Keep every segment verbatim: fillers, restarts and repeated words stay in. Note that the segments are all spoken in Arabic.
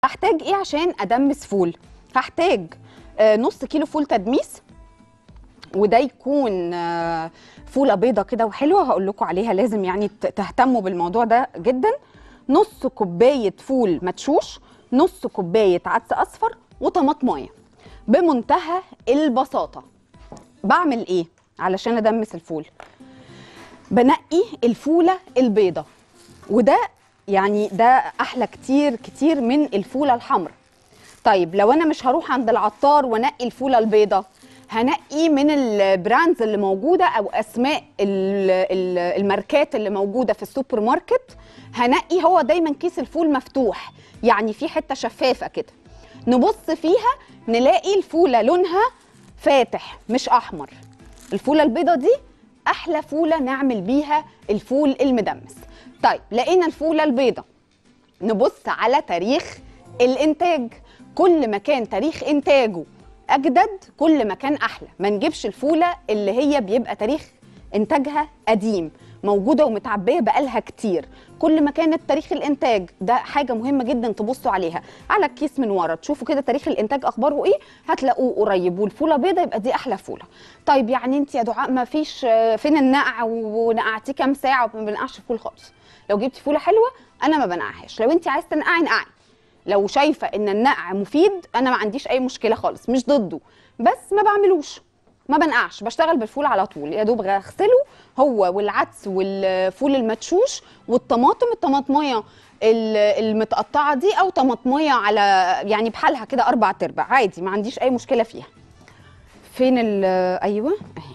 هحتاج ايه عشان ادمس فول؟ هحتاج آه نص كيلو فول تدميس، وده يكون آه فوله بيضه كده وحلوه، هقول لكم عليها، لازم يعني تهتموا بالموضوع ده جدا. نص كوبايه فول مدشوش، نص كوبايه عدس اصفر، وطماطمايه. بمنتهى البساطه بعمل ايه علشان ادمس الفول؟ بنقي الفوله البيضه، وده يعني ده احلى كتير كتير من الفوله الحمراء. طيب لو انا مش هروح عند العطار وانقي الفوله البيضه، هنقي من البراندز اللي موجوده او اسماء الماركات اللي موجوده في السوبر ماركت. هنقي، هو دايما كيس الفول مفتوح، يعني في حته شفافه كده، نبص فيها نلاقي الفوله لونها فاتح مش احمر. الفوله البيضه دي احلى فوله نعمل بيها الفول المدمس. طيب لقينا الفوله البيضه، نبص على تاريخ الانتاج. كل ما كان تاريخ انتاجه اجدد كل ما كان احلى. ما نجيبش الفوله اللي هي بيبقى تاريخ انتاجها قديم، موجوده ومتعبيه بقالها كتير. كل ما كانت تاريخ الانتاج ده حاجه مهمه جدا تبصوا عليها على الكيس من ورا، تشوفوا كده تاريخ الانتاج اخباره ايه، هتلاقوه قريب، والفوله بيضه يبقى دي احلى فوله. طيب يعني انت يا دعاء ما فيش، فين النقع ونقعتيه كام ساعه وما بنقعش فول خالص؟ لو جبتي فوله حلوه انا ما بنقعهاش. لو انت عايزه تنقعي نقعي، لو شايفه ان النقع مفيد انا ما عنديش اي مشكله خالص، مش ضده، بس ما بعملوش، ما بنقعش، بشتغل بالفول على طول. يا دوب اغسله هو والعدس والفول المدشوش والطماطم، الطماطميه المتقطعه دي او طماطميه على يعني بحالها كده اربع ارباع عادي، ما عنديش اي مشكله فيها. فين ال ايوه اهي.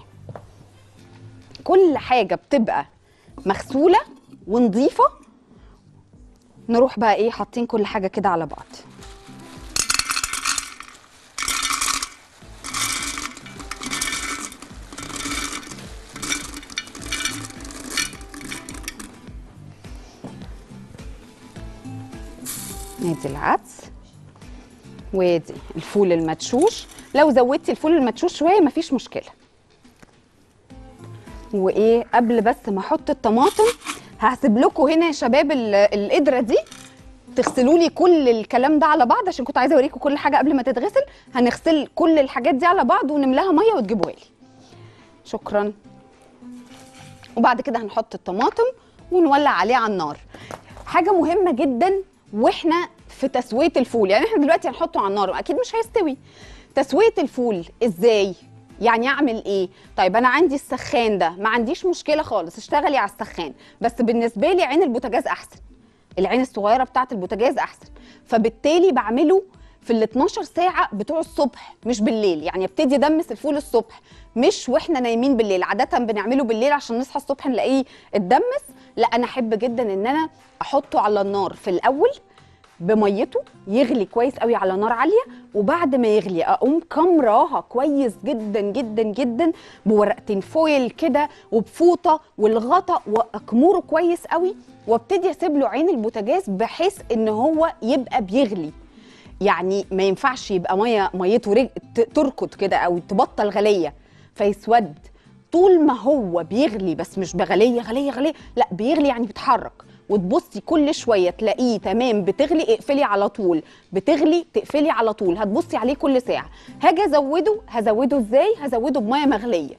كل حاجه بتبقى مغسوله ونظيفه، نروح بقى ايه حاطين كل حاجه كده على بعض. ادي العدس وادي الفول المدشوش. لو زودتي الفول المدشوش شويه مفيش مشكله. وايه قبل بس ما احط الطماطم، هسيب لكم هنا يا شباب القدره دي تغسلوا لي كل الكلام ده على بعض، عشان كنت عايزه اوريكم كل حاجه قبل ما تتغسل. هنغسل كل الحاجات دي على بعض ونملاها ميه وتجيبوها لي. شكرا. وبعد كده هنحط الطماطم ونولع عليه على النار. حاجه مهمه جدا واحنا في تسويه الفول، يعني احنا دلوقتي هنحطه على النار اكيد مش هيستوي. تسويه الفول ازاي؟ يعني اعمل ايه؟ طيب انا عندي السخان ده، ما عنديش مشكله خالص، اشتغلي على السخان، بس بالنسبه لي عين البوتاجاز احسن، العين الصغيره بتاعه البوتاجاز احسن. فبالتالي بعمله في ال اتناشر ساعه بتوع الصبح مش بالليل، يعني ابتدي ادمس الفول الصبح مش واحنا نايمين بالليل. عاده بنعمله بالليل عشان نصحى الصبح نلاقيه اتدمس. لا انا احب جدا ان انا احطه على النار في الاول بميته يغلي كويس قوي على نار عاليه، وبعد ما يغلي اقوم كمراها كويس جدا جدا جدا بورقتين فويل كده وبفوطه والغطا، واكمره كويس قوي، وابتدي اسيب له عين البوتاجاز بحيث ان هو يبقى بيغلي. يعني ما ينفعش يبقى ميه ميته رج... تركض كده او تبطل غليه فيسود. طول ما هو بيغلي، بس مش بغليه غليه غليه، لا بيغلي يعني بيتحرك، وتبصي كل شويه تلاقيه تمام بتغلي، اقفلي على طول، بتغلي تقفلي على طول، هتبصي عليه كل ساعه. هاجي ازوده، هزوده ازاي؟ هزوده بميه مغليه،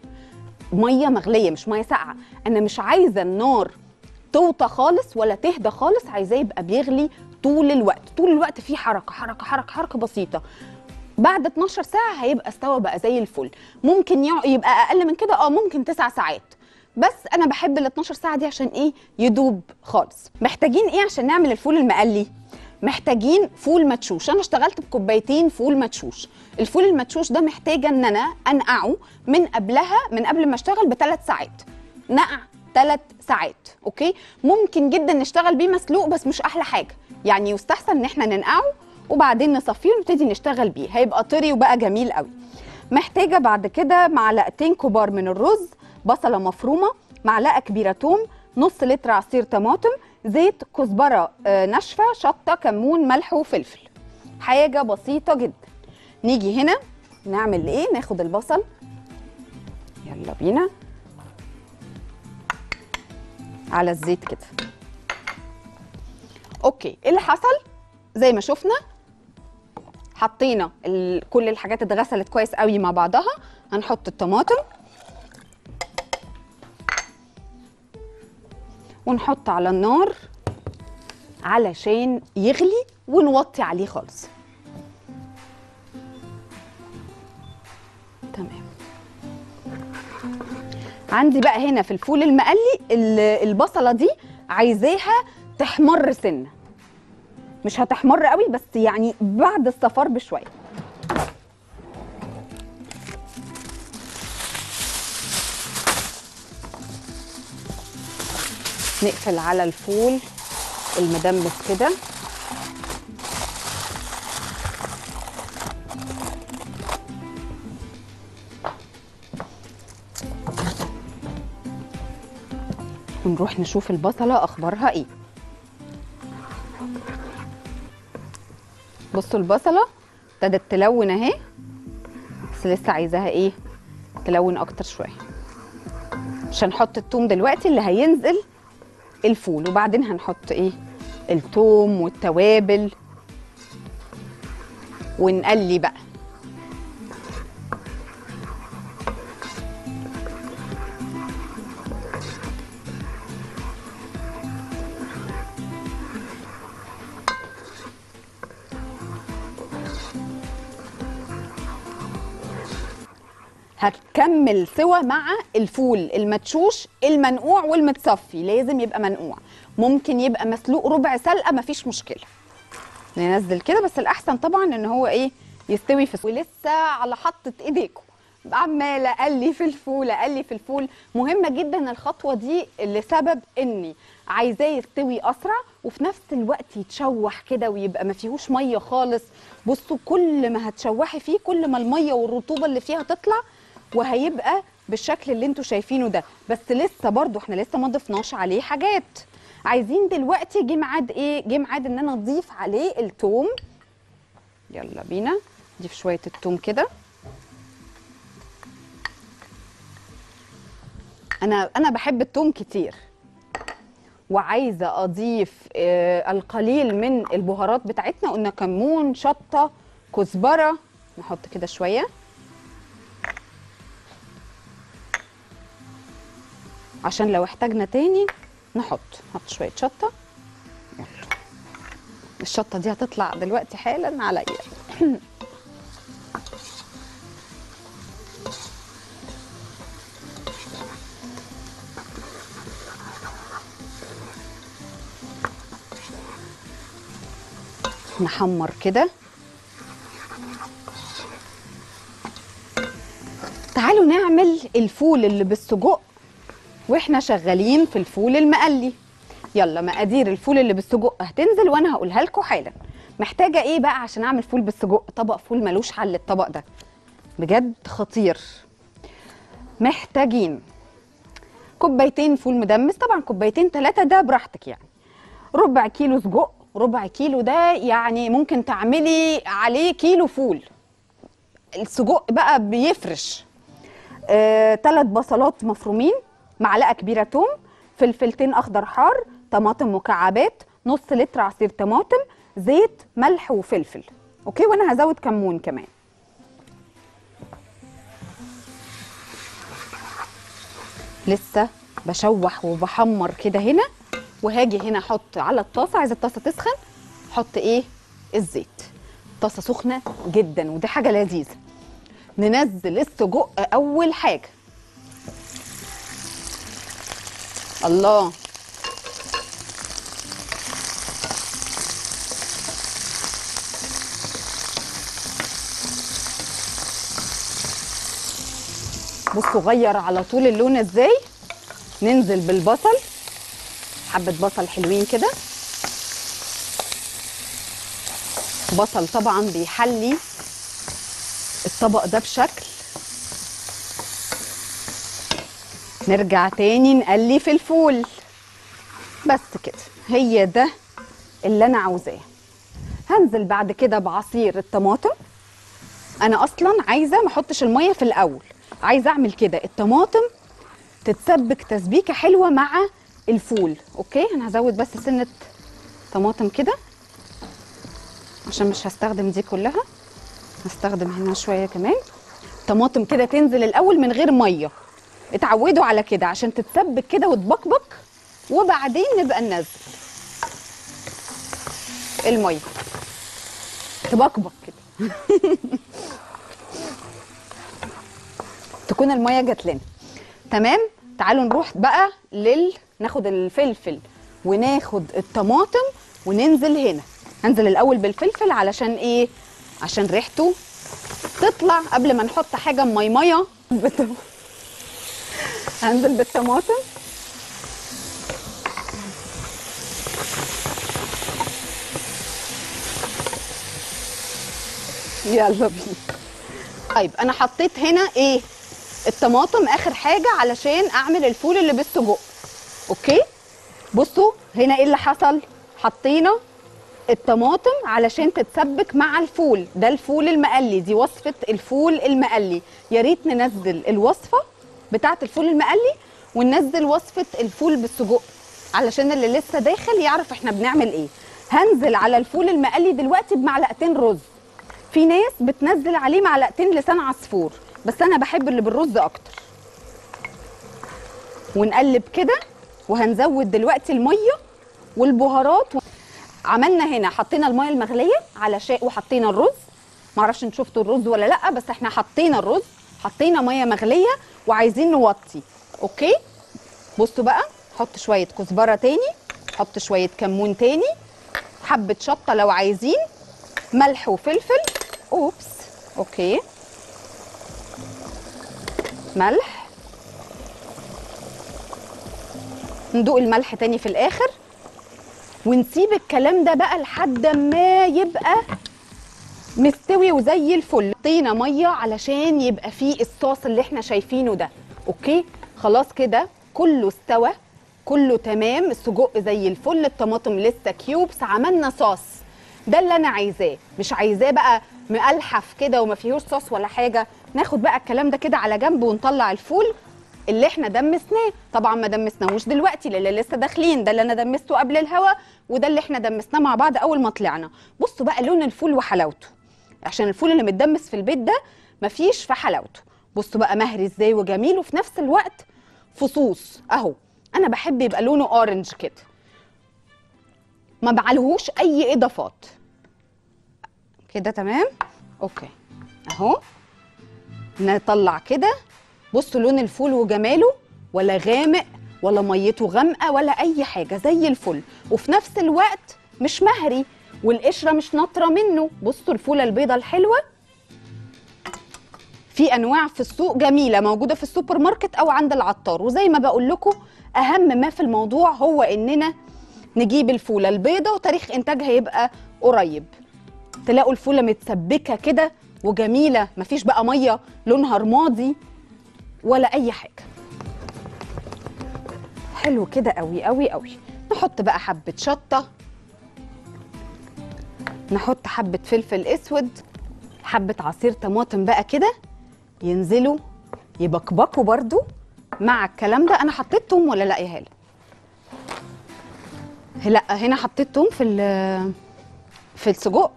ميه مغليه مش ميه ساقعه. انا مش عايزه النار توطى خالص ولا تهدى خالص، عايزاه يبقى بيغلي طول الوقت، طول الوقت فيه حركه حركه حركه حركه بسيطه. بعد اتناشر ساعه هيبقى استوى بقى زي الفل. ممكن يبقى اقل من كده، اه ممكن تسع ساعات، بس انا بحب ال اتناشر ساعه دي عشان ايه؟ يدوب خالص. محتاجين ايه عشان نعمل الفول المقلي؟ محتاجين فول مدشوش. انا اشتغلت بكوبايتين فول مدشوش. الفول المدشوش ده محتاجه ان انا انقعه من قبلها، من قبل ما اشتغل بثلاث ساعات، نقع ثلاث ساعات. اوكي، ممكن جدا نشتغل بيه مسلوق بس مش احلى حاجه، يعني يستحسن ان احنا ننقعه وبعدين نصفيه ونبتدي نشتغل بيه، هيبقى طري وبقى جميل قوي. محتاجه بعد كده معلقتين كبار من الرز، بصله مفرومه، معلقه كبيره توم، نص لتر عصير طماطم، زيت، كزبره ناشفه، شطه، كمون، ملح وفلفل. حاجه بسيطه جدا. نيجي هنا نعمل ايه؟ ناخد البصل، يلا بينا على الزيت كده. اوكي، اللي حصل زي ما شفنا حطينا كل الحاجات اتغسلت كويس قوي مع بعضها. هنحط الطماطم ونحط على النار علشان يغلي ونوطي عليه خالص. تمام. عندي بقى هنا في الفول المقلي البصله دي عايزاها تحمر سنه، مش هتحمر قوي بس يعني بعد الصفار بشويه. نقفل على الفول المدمس كده. ونروح نشوف البصله اخبارها ايه. بصوا البصله ابتدت تلون اهي، بس لسه عايزاها ايه تلون اكتر شويه. مش هنحط الثوم دلوقتي اللي هينزل الفول، وبعدين هنحط ايه الثوم والتوابل ونقلي بقى. هتكمل سوا مع الفول المدشوش المنقوع والمتصفي، لازم يبقى منقوع، ممكن يبقى مسلوق ربع سلقه مفيش مشكله. ننزل كده، بس الاحسن طبعا ان هو ايه يستوي في الفول. ولسه على حطه ايديكم عماله اقلي في الفول اقلي في الفول. مهمه جدا الخطوه دي لسبب اني عايزاه يستوي اسرع وفي نفس الوقت يتشوح كده ويبقى ما فيهوش ميه خالص. بصوا كل ما هتشوحي فيه كل ما الميه والرطوبه اللي فيها تطلع، وهيبقى بالشكل اللي انتوا شايفينه ده. بس لسه برضو احنا لسه ما ضفناش عليه حاجات. عايزين دلوقتي جه ميعاد ايه؟ جه ميعاد ان انا اضيف عليه الثوم. يلا بينا نضيف شويه الثوم كده. انا انا بحب الثوم كتير، وعايزه اضيف آه القليل من البهارات بتاعتنا. قلنا كمون، شطه، كزبره، نحط كده شويه عشان لو احتاجنا تاني نحط. نحط شويه شطه. الشطه دي هتطلع دلوقتي حالا عليا. نحمر كده. تعالوا نعمل الفول اللي بالسجق واحنا شغالين في الفول المقلي. يلا مقادير الفول اللي بالسجق هتنزل وانا هقولها لكم حالا. محتاجه ايه بقى عشان اعمل فول بالسجق؟ طبق فول ملوش حل الطبق ده، بجد خطير. محتاجين كوبايتين فول مدمس، طبعا كوبايتين ثلاثه ده براحتك يعني. ربع كيلو سجق، ربع كيلو ده يعني ممكن تعملي عليه كيلو فول. السجق بقى بيفرش. ثلاث آه، بصلات مفرومين، معلقه كبيره توم، فلفلتين اخضر حار، طماطم مكعبات، نص لتر عصير طماطم، زيت، ملح وفلفل. اوكي، وانا هزود كمون كمان. لسه بشوح وبحمر كده هنا، وهاجي هنا احط على الطاسه. عايزه الطاسه تسخن، احط ايه الزيت. طاسه سخنه جدا ودي حاجه لذيذه. ننزل السجق اول حاجه. الله، بصوا غير على طول اللون ازاي. ننزل بالبصل، حبه بصل حلوين كده. بصل طبعا بيحلي الطبق ده بشكل. نرجع تاني نقلي في الفول. بس كده، هي ده اللي انا عاوزاه. هنزل بعد كده بعصير الطماطم. انا اصلا عايزه ما احطش الميه في الاول، عايزه اعمل كده الطماطم تتسبك تسبيكه حلوه مع الفول. اوكي، انا هزود بس سنه طماطم كده عشان مش هستخدم دي كلها. هستخدم هنا شويه كمان. طماطم كده تنزل الاول من غير ميه، اتعودوا على كده عشان تتسبك كده وتبقبق، وبعدين نبقى ننزل الميه تبقبق كده. تكون الميه جات لنا تمام. تعالوا نروح بقى لل ناخد الفلفل وناخد الطماطم وننزل هنا. هنزل الاول بالفلفل علشان ايه؟ عشان ريحته تطلع قبل ما نحط حاجه ميميه. هنزل بالطماطم يلا بينا. طيب انا حطيت هنا ايه؟ الطماطم اخر حاجه علشان اعمل الفول اللي بالسجق. اوكي بصوا هنا ايه اللي حصل. حطينا الطماطم علشان تتسبك مع الفول. ده الفول المقلي، دي وصفه الفول المقلي. يا ريت ننزل الوصفه بتاعه الفول المقلي وننزل وصفه الفول بالسجق علشان اللي لسه داخل يعرف احنا بنعمل ايه. هنزل على الفول المقلي دلوقتي بمعلقتين رز. في ناس بتنزل عليه معلقتين لسان عصفور، بس انا بحب اللي بالرز اكتر. ونقلب كده وهنزود دلوقتي الميه والبهارات. عملنا هنا حطينا الميه المغليه علشان وحطينا الرز. معرفش انتوا شفتوا الرز ولا لا، بس احنا حطينا الرز، حطينا ميه مغليه وعايزين نوطي. اوكي بصوا بقى، حط شويه كزبره تاني، حط شويه كمون تاني، حبه شطه لو عايزين، ملح وفلفل. اوبس اوكي ملح. ندوق الملح تاني في الاخر، ونسيب الكلام ده بقى لحد ما يبقى مستوي وزي الفل. حطينا ميه علشان يبقى فيه الصوص اللي احنا شايفينه ده. اوكي خلاص كده كله استوى، كله تمام. السجق زي الفل، الطماطم لسه كيوبس، عملنا صوص. ده اللي انا عايزاه، مش عايزاه بقى مقلحف كده وما فيهوش صوص ولا حاجه. ناخد بقى الكلام ده كده على جنب ونطلع الفول اللي احنا دمسناه. طبعا ما دمسناهوش دلوقتي للي لسه داخلين، ده اللي انا دمسته قبل الهوا وده اللي احنا دمسناه مع بعض اول ما طلعنا. بصوا بقى لون الفول وحلاوته، عشان الفول اللي متدمس في البيت ده مفيش في حلاوته. بصوا بقى مهري ازاي وجميل وفي نفس الوقت فصوص اهو. انا بحب يبقى لونه اورنج كده، ما بعلهوش اي اضافات كده. تمام اوكي اهو. نطلع كده. بصوا لون الفول وجماله، ولا غامق ولا ميته غامقه ولا اي حاجه، زي الفل. وفي نفس الوقت مش مهري والقشره مش ناطره منه. بصوا الفوله البيضه الحلوه. في انواع في السوق جميله موجوده في السوبر ماركت او عند العطار. وزي ما بقول لكم اهم ما في الموضوع هو اننا نجيب الفوله البيضه وتاريخ انتاجها يبقى قريب. تلاقوا الفوله متسبكه كده وجميله، مفيش بقى ميه لونها رمادي ولا اي حاجه. حلو كده قوي قوي قوي. نحط بقى حبه شطه، نحط حبه فلفل اسود، حبه عصير طماطم بقى كده ينزلوا يبقبقوا برضو مع الكلام ده. انا حطيت توم ولا لا يا هاله؟ لا هنا حطيت توم في في السجق.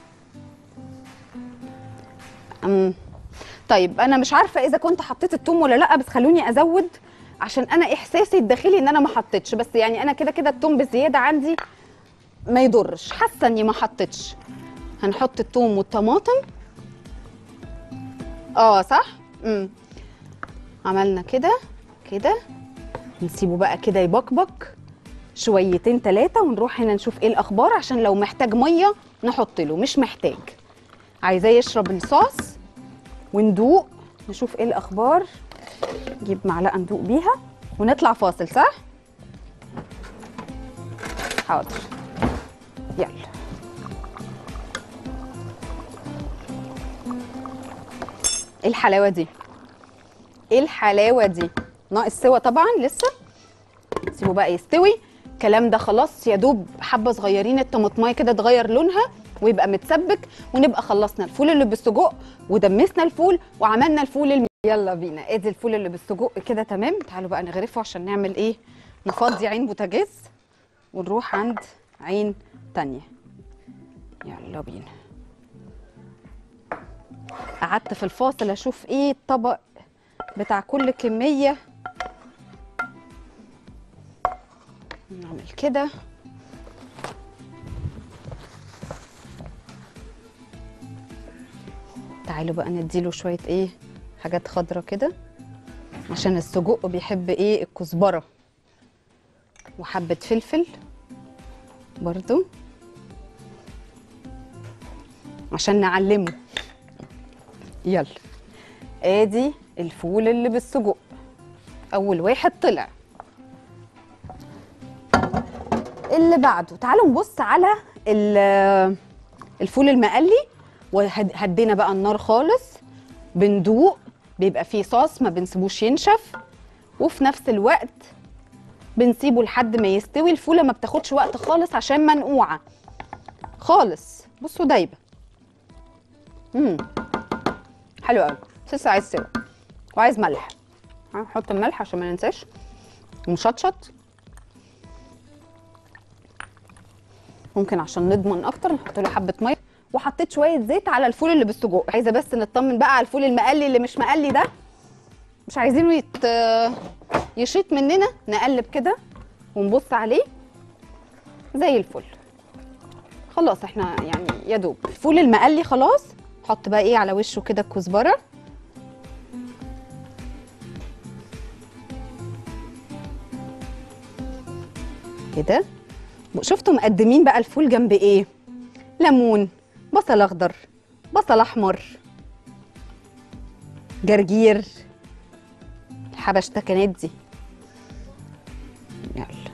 أم. طيب انا مش عارفه اذا كنت حطيت التوم ولا لا، بس خلوني ازود عشان انا احساسي الداخلي ان انا ما حطيتش. بس يعني انا كده كده التوم بزياده عندي ما يضرش، حاسه اني ما حطيتش. هنحط التوم والطماطم. اه صح. امم عملنا كده كده. نسيبه بقى كده يبقبق شويتين ثلاثه، ونروح هنا نشوف ايه الاخبار عشان لو محتاج ميه نحط له. مش محتاج، عايزاه يشرب الصوص. وندوق نشوف ايه الاخبار. نجيب معلقه ندوق بيها ونطلع فاصل. صح؟ حاضر يلا. ايه الحلاوه دي؟ ايه الحلاوه دي؟ ناقص سوا طبعا لسه. سيبه بقى يستوي. الكلام ده خلاص يا دوب حبه صغيرين، الطماطمايه كده تغير لونها ويبقى متسبك، ونبقى خلصنا الفول اللي بالسجق ودمسنا الفول وعملنا الفول الم... يلا بينا. ادي الفول اللي بالسجق كده تمام. تعالوا بقى نغرفه عشان نعمل ايه؟ نفضي عين بوتاجاز ونروح عند عين تانية. يلا بينا. قعدت في الفاصل اشوف ايه الطبق بتاع كل كميه. نعمل كده. تعالوا بقى نديله شويه ايه حاجات خضرة كده، عشان السجق بيحب ايه الكزبره، وحبه فلفل برضو عشان نعلمه. يلا ادي الفول اللي بالسجق، اول واحد طلع. اللي بعده تعالوا نبص على الفول المقلي، وهدينا بقى النار خالص، بندوق، بيبقى فيه صوص ما بنسيبوش ينشف، وفي نفس الوقت بنسيبه لحد ما يستوي. الفوله ما بتاخدش وقت خالص عشان منقوعه خالص. بصوا دايبه. امم حلو قوي، بس لسه عايز سوا وعايز ملح. هنحط الملح عشان ما ننساش. مشطشط ممكن عشان نضمن اكتر نحط له حبه ميه، وحطيت شويه زيت على الفول اللي بالسجق. عايزه بس نطمن بقى على الفول المقلي اللي مش مقلي ده، مش عايزينه يت... يشيط مننا. نقلب كده ونبص عليه زي الفل. خلاص احنا يعني يا دوب الفول المقلي خلاص. حط بقى ايه على وشه كده الكزبره كده. شفتوا مقدمين بقى الفول جنب ايه؟ ليمون، بصل اخضر، بصل احمر، جرجير، الحبشتكنات دي. يلا